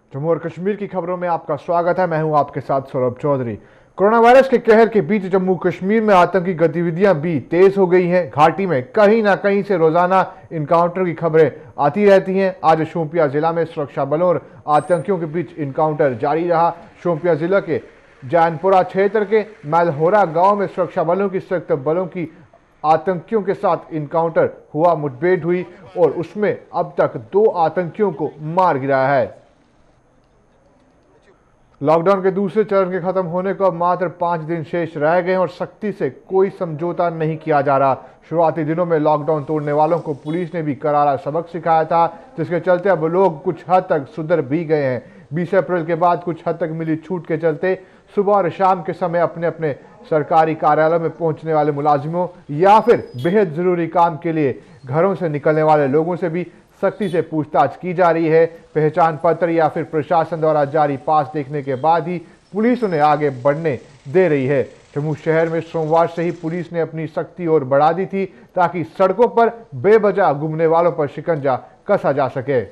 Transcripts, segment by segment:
जम्मू और कश्मीर की खबरों में आपका स्वागत है। मैं हूं आपके साथ सौरभ चौधरी। कोरोना वायरस के कहर के बीच जम्मू कश्मीर में आतंकी गतिविधियां भी तेज हो गई हैं। घाटी में कहीं ना कहीं से रोजाना इनकाउंटर की खबरें आती रहती हैं। आज शोपियां जिला में सुरक्षा बलों और आतंकियों के बीच इनकाउंटर जारी रहा। शोपियां जिला के जैनपुरा क्षेत्र के मैलहोरा गांव में सुरक्षा बलों की संयुक्त बलों की आतंकियों के साथ इनकाउंटर हुआ। मुठभेड़ हुई और उसमें अब तक 2 आतंकियों को मार गिराया है। लॉकडाउन के दूसरे चरण के खत्म होने को अब मात्र 5 दिन शेष रह गए हैं और सख्ती से कोई समझौता नहीं किया जा रहा। शुरुआती दिनों में लॉकडाउन तोड़ने वालों को पुलिस ने भी करारा सबक सिखाया था, जिसके चलते अब लोग कुछ हद तक सुधर भी गए हैं। 20 अप्रैल के बाद कुछ हद तक मिली छूट के चलते सुबह और शाम के समय अपने अपने सरकारी कार्यालयों में पहुंचने वाले मुलाजिमों या फिर बेहद जरूरी काम के लिए घरों से निकलने वाले लोगों से भी सख्ती से पूछताछ की जा रही है। पहचान पत्र या फिर प्रशासन द्वारा जारी पास देखने के बाद ही पुलिस उन्हें आगे बढ़ने दे रही है। जम्मू शहर में सोमवार से ही पुलिस ने अपनी सख्ती और बढ़ा दी थी ताकि सड़कों पर बेवजह घूमने वालों पर शिकंजा कसा जा सके।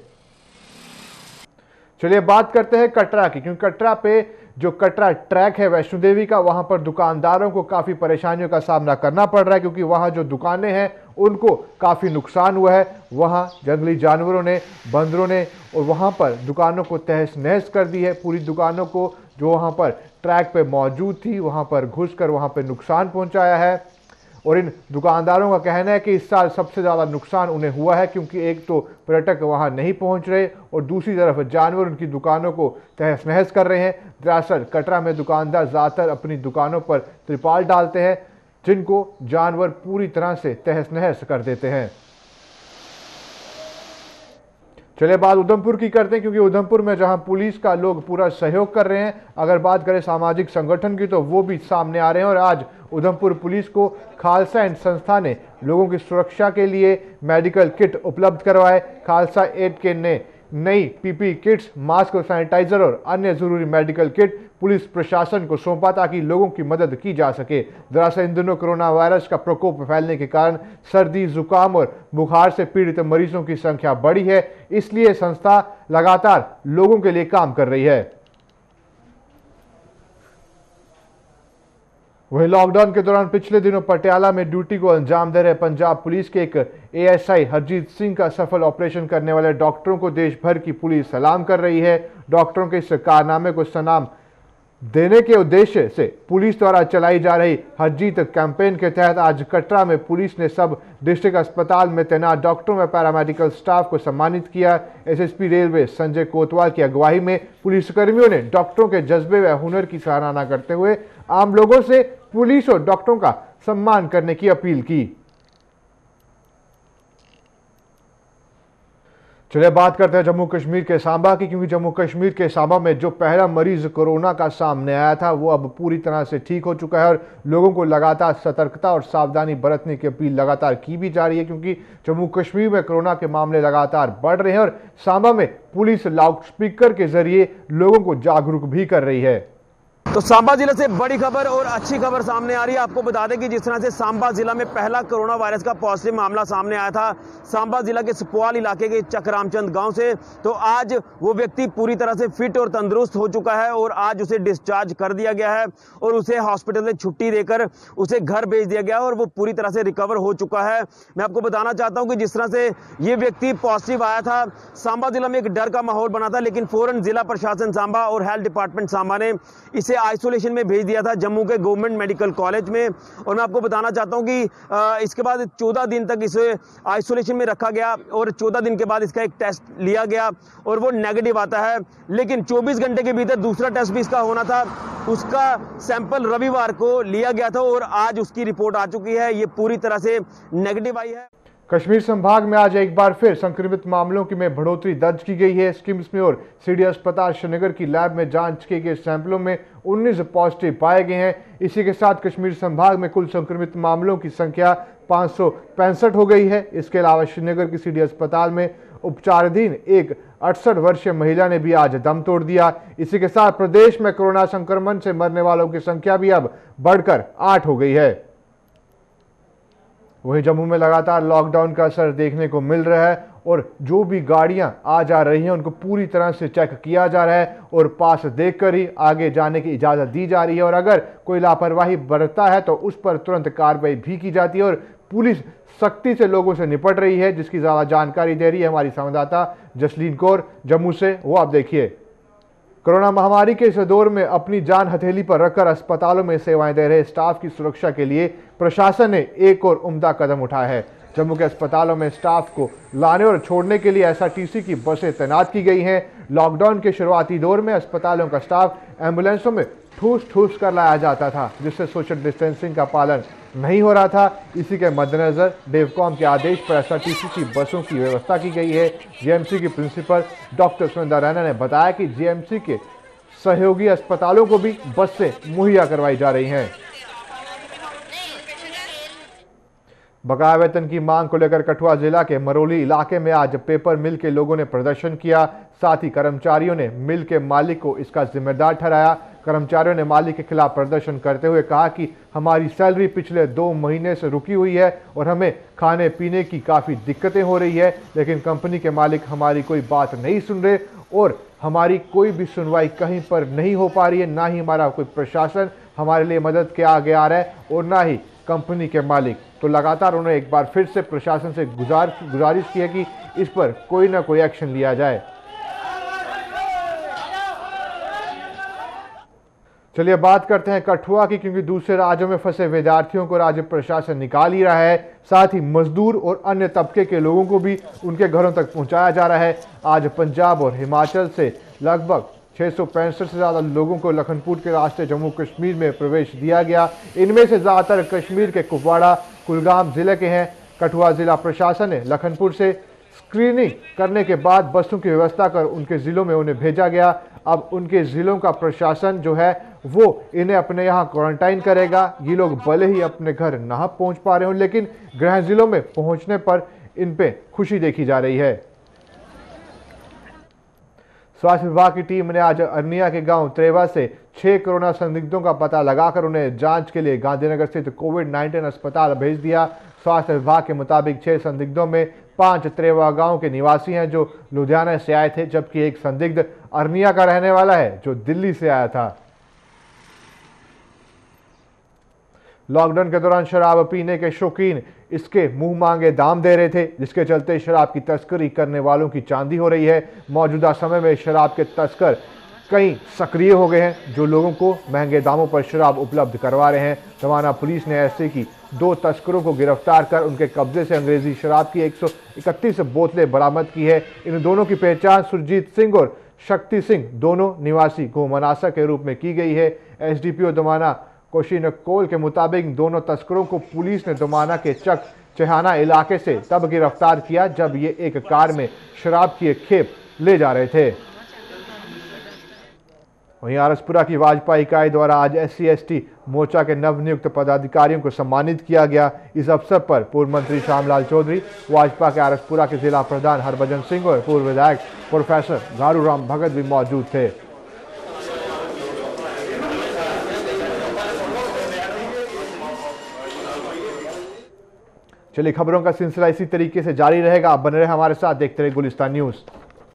चलिए बात करते हैं कटरा की, क्योंकि कटरा पे जो कटरा ट्रैक है वैष्णो देवी का, वहां पर दुकानदारों को काफी परेशानियों का सामना करना पड़ रहा है, क्योंकि वहां जो दुकानें हैं उनको काफी नुकसान हुआ है। वहां जंगली जानवरों ने, बंदरों ने और वहां पर दुकानों को तहस नहस कर दी है। पूरी दुकानों को जो वहां पर ट्रैक पे मौजूद थी वहां पर घुसकर वहां पर नुकसान पहुंचाया है। और इन दुकानदारों का कहना है कि इस साल सबसे ज़्यादा नुकसान उन्हें हुआ है, क्योंकि एक तो पर्यटक वहां नहीं पहुंच रहे और दूसरी तरफ जानवर उनकी दुकानों को तहस नहस कर रहे हैं। दरअसल कटरा में दुकानदार ज़्यादातर अपनी दुकानों पर त्रिपाल डालते हैं, जिनको जानवर पूरी तरह से तहस नहस कर देते हैं। चलिए बात उधमपुर की करते हैं, क्योंकि उधमपुर में जहां पुलिस का लोग पूरा सहयोग कर रहे हैं। अगर बात करें सामाजिक संगठन की तो वो भी सामने आ रहे हैं और आज उधमपुर पुलिस को खालसा एड संस्था ने लोगों की सुरक्षा के लिए मेडिकल किट उपलब्ध करवाए। खालसा एड के ने नई पीपी किट्स, मास्क और सैनिटाइजर और अन्य जरूरी मेडिकल किट पुलिस प्रशासन को सौंपा ताकि लोगों की मदद की जा सके। दरअसल इन दिनों कोरोना वायरस का प्रकोप फैलने के कारण सर्दी, जुकाम और बुखार से पीड़ित मरीजों की संख्या बढ़ी है, इसलिए संस्था लगातार लोगों के लिए काम कर रही है। वहीं लॉकडाउन के दौरान पिछले दिनों पटियाला में ड्यूटी को अंजाम दे रहे पंजाब पुलिस के एक एएसआई हरजीत सिंह का सफल ऑपरेशन करने वाले डॉक्टरों को देश भर की पुलिस सलाम कर रही है। डॉक्टरों के इस कारनामे को सलाम देने के उद्देश्य से पुलिस द्वारा चलाई जा रही हरजीत कैंपेन के तहत आज कटरा में पुलिस ने सब डिस्ट्रिक्ट अस्पताल में तैनात डॉक्टरों व पैरामेडिकल स्टाफ को सम्मानित किया। एसएसपी रेलवे संजय कोतवाल की अगुवाई में पुलिसकर्मियों ने डॉक्टरों के जज्बे व हुनर की सराहना करते हुए आम लोगों से पुलिस और डॉक्टरों का सम्मान करने की अपील की। चलिए बात करते हैं जम्मू कश्मीर के सांबा की, क्योंकि जम्मू कश्मीर के सांबा में जो पहला मरीज कोरोना का सामने आया था वो अब पूरी तरह से ठीक हो चुका है और लोगों को लगातार सतर्कता और सावधानी बरतने की अपील लगातार की भी जा रही है, क्योंकि जम्मू कश्मीर में कोरोना के मामले लगातार बढ़ रहे हैं और सांबा में पुलिस लाउडस्पीकर के जरिए लोगों को जागरूक भी कर रही है। तो सांबा जिले से बड़ी खबर और अच्छी खबर सामने आ रही है। आपको बता दें कि जिस तरह से सांबा जिला में पहला कोरोना वायरस का पॉजिटिव मामला सामने आया था सांबा जिला के सुपवाल इलाके के चकरामचंद गांव से, तो आज वो व्यक्ति पूरी तरह से फिट और तंदुरुस्त हो चुका है और आज उसे डिस्चार्ज कर दिया गया है और उसे हॉस्पिटल से छुट्टी देकर उसे घर भेज दिया गया है और वो पूरी तरह से रिकवर हो चुका है। मैं आपको बताना चाहता हूँ कि जिस तरह से ये व्यक्ति पॉजिटिव आया था, सांबा जिला में एक डर का माहौल बना था, लेकिन फौरन जिला प्रशासन सांबा और हेल्थ डिपार्टमेंट सांबा ने इसे आइसोलेशन में भेज दिया था जम्मू के गवर्नमेंट मेडिकल कॉलेज में। और मैं आपको बताना चाहता हूं कि इसके बाद 14 दिन तक इसे आइसोलेशन में रखा गया और 14 दिन के बाद इसका एक टेस्ट लिया गया और वो नेगेटिव आता है, लेकिन 24 घंटे के भीतर दूसरा टेस्ट भी इसका होना था। उसका सैंपल रविवार को लिया गया था और आज उसकी रिपोर्ट आ चुकी है, ये पूरी तरह से नेगेटिव आई है। कश्मीर संभाग में आज एक बार फिर संक्रमित मामलों की में बढ़ोतरी दर्ज की गई है। स्किम्स में और सिटी अस्पताल श्रीनगर की लैब में जांच किए गए सैंपलों में 19 पॉजिटिव पाए गए हैं। इसी के साथ कश्मीर संभाग में कुल संक्रमित मामलों की संख्या 565 हो गई है। इसके अलावा श्रीनगर की सिटी अस्पताल में उपचाराधीन एक 68 वर्षीय महिला ने भी आज दम तोड़ दिया। इसी के साथ प्रदेश में कोरोना संक्रमण से मरने वालों की संख्या भी अब बढ़कर 8 हो गई है। वहीं जम्मू में लगातार लॉकडाउन का असर देखने को मिल रहा है और जो भी गाड़ियां आ जा रही हैं उनको पूरी तरह से चेक किया जा रहा है और पास देखकर ही आगे जाने की इजाज़त दी जा रही है। और अगर कोई लापरवाही बरतता है तो उस पर तुरंत कार्रवाई भी की जाती है और पुलिस सख्ती से लोगों से निपट रही है, जिसकी ज़्यादा जानकारी दे रही है हमारी संवाददाता जसलीन कौर जम्मू से। वो आप देखिए। कोरोना महामारी के इस दौर में अपनी जान हथेली पर रखकर अस्पतालों में सेवाएं दे रहे स्टाफ की सुरक्षा के लिए प्रशासन ने एक और उम्दा कदम उठाया है। जम्मू के अस्पतालों में स्टाफ को लाने और छोड़ने के लिए एसआरटीसी की बसें तैनात की गई हैं। लॉकडाउन के शुरुआती दौर में अस्पतालों का स्टाफ एम्बुलेंसों में ठूस ठूस कर लाया जाता था, जिससे सोशल डिस्टेंसिंग का पालन नहीं हो रहा था। इसी के मद्देनजर डेवकॉम के आदेश पर एसआरटीसी की बसों की व्यवस्था की गई है। जीएमसी की प्रिंसिपल डॉक्टर सुनंदा रैना ने बताया कि जीएमसी के सहयोगी अस्पतालों को भी बसें मुहैया करवाई जा रही हैं। बकाया वेतन की मांग को लेकर कठुआ जिला के मरोली इलाके में आज पेपर मिल के लोगों ने प्रदर्शन किया। साथ ही कर्मचारियों ने मिल के मालिक को इसका जिम्मेदार ठहराया। कर्मचारियों ने मालिक के खिलाफ प्रदर्शन करते हुए कहा कि हमारी सैलरी पिछले 2 महीने से रुकी हुई है और हमें खाने पीने की काफ़ी दिक्कतें हो रही है, लेकिन कंपनी के मालिक हमारी कोई बात नहीं सुन रहे और हमारी कोई भी सुनवाई कहीं पर नहीं हो पा रही है। ना ही हमारा कोई प्रशासन हमारे लिए मदद के आगे आ रहा है और ना ही कंपनी के मालिक। तो लगातार उन्होंने एक बार फिर से प्रशासन से गुजारिश की है कि इस पर कोई ना कोई एक्शन लिया जाए। चलिए बात करते हैं कठुआ की, क्योंकि दूसरे राज्यों में फंसे विद्यार्थियों को राज्य प्रशासन निकाल ही रहा है। साथ ही मजदूर और अन्य तबके के लोगों को भी उनके घरों तक पहुंचाया जा रहा है। आज पंजाब और हिमाचल से लगभग 665 से ज़्यादा लोगों को लखनपुर के रास्ते जम्मू कश्मीर में प्रवेश दिया गया। इनमें से ज़्यादातर कश्मीर के कुपवाड़ा कुलगाम जिले के हैं। कठुआ जिला प्रशासन ने लखनपुर से स्क्रीनिंग करने के बाद बसों की व्यवस्था कर उनके ज़िलों में उन्हें भेजा गया। अब उनके ज़िलों का प्रशासन जो है वो इन्हें अपने यहाँ क्वारंटाइन करेगा। ये लोग भले ही अपने घर ना पहुँच पा रहे हों, लेकिन गृह जिलों में पहुँचने पर इन पे खुशी देखी जा रही है। स्वास्थ्य विभाग की टीम ने आज अरनिया के गांव त्रेवा से 6 कोरोना संदिग्धों का पता लगाकर उन्हें जांच के लिए गांधीनगर स्थित कोविड-19 अस्पताल भेज दिया। स्वास्थ्य विभाग के मुताबिक 6 संदिग्धों में 5 त्रेवा गांव के निवासी हैं जो लुधियाना से आए थे, जबकि एक संदिग्ध अरनिया का रहने वाला है जो दिल्ली से आया था। लॉकडाउन के दौरान शराब पीने के शौकीन इसके मुंह मांगे दाम दे रहे थे, जिसके चलते शराब की तस्करी करने वालों की चांदी हो रही है। मौजूदा समय में शराब के तस्कर कई सक्रिय हो गए हैं जो लोगों को महंगे दामों पर शराब उपलब्ध करवा रहे हैं। दमाना पुलिस ने ऐसे की 2 तस्करों को गिरफ्तार कर उनके कब्जे से अंग्रेजी शराब की 131 बोतलें बरामद की है। इन दोनों की पहचान सुरजीत सिंह और शक्ति सिंह, दोनों निवासी गोमनासा के रूप में की गई है। एसडीपीओ दमाना कोशिनकोल के मुताबिक दोनों तस्करों को पुलिस ने दमाना के चक चहाना इलाके से तब गिरफ्तार किया जब ये एक कार में शराब की एक खेप ले जा रहे थे। वहीं आरसपुरा की भाजपा इकाई द्वारा आज SC/ST मोर्चा के नवनियुक्त पदाधिकारियों को सम्मानित किया गया। इस अवसर पर पूर्व मंत्री श्यामलाल चौधरी, भाजपा के आरसपुरा के जिला प्रधान हरभजन सिंह और पूर्व विधायक प्रोफेसर गारू राम भगत भी मौजूद थे। चलिए खबरों का सिलसिला इसी तरीके से जारी रहेगा। आप बने रहे हमारे साथ, देखते रहे गुलिस्तान न्यूज़।